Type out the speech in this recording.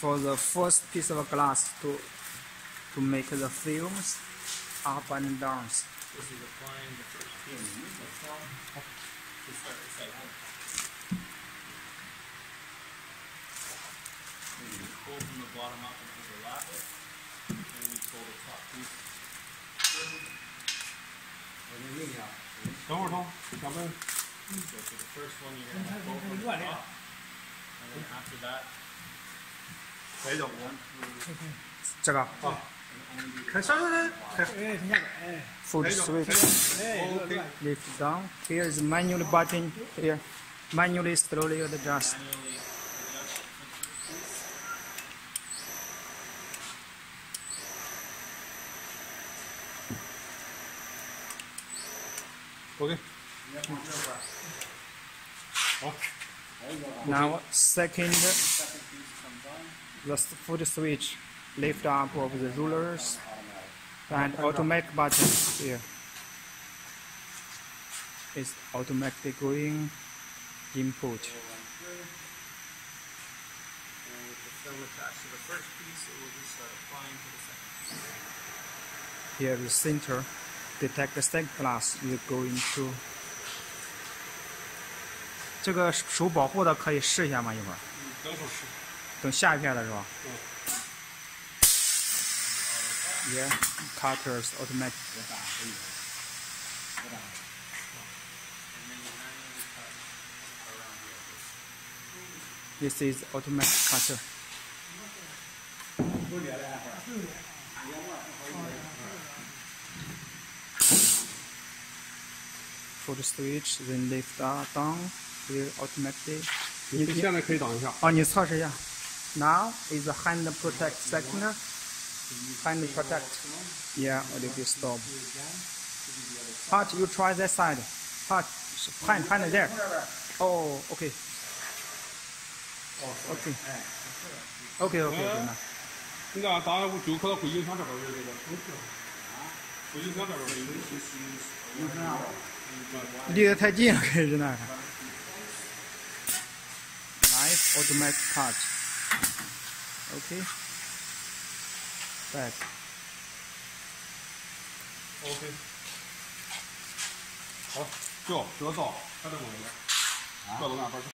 for the first piece of glass to make the films up and down. This is applying the first piece of film to start recycling. We pull from the bottom up and overlap it, and we pull the top piece. 等会儿，小妹。 So for the first one, you're going to pull from the top, and then after that, 哎呦， 这个开上来，开。 foot switch. Lift down. Here is manual button. Here, manually slowly adjust. manually adjust it for the first piece. OK。好。 Now second, Second piece comes on. the foot switch. Lift up of the rulers and automatic button here. It's automatic going input. And with the film attached to the first piece, it will just start applying to the second piece. Here the center. Detect the second glass is going to. 这个手保护的可以试一下吗？一会儿。 等会儿试。 等下一片了是吧？ 嗯。 Yeah, cutters automatic. And then you manually cut around the edges. This is automatic cutter. Foot switch, then lift down. Here automatic. 你现在可以等一下。 哦，你测试一下。Now is the hand protect second. Hand protect. Yeah, a little bit stop. Pat, you try that side. Pat, hand there. Oh, okay. Okay. Okay, okay. 你看，咱就可能回音响这边儿这个。回音响这边儿离得太近了，可是那。Nice automatic cut. Okay. Back. OK。好，就折灶，还得往里边，搁到那边去。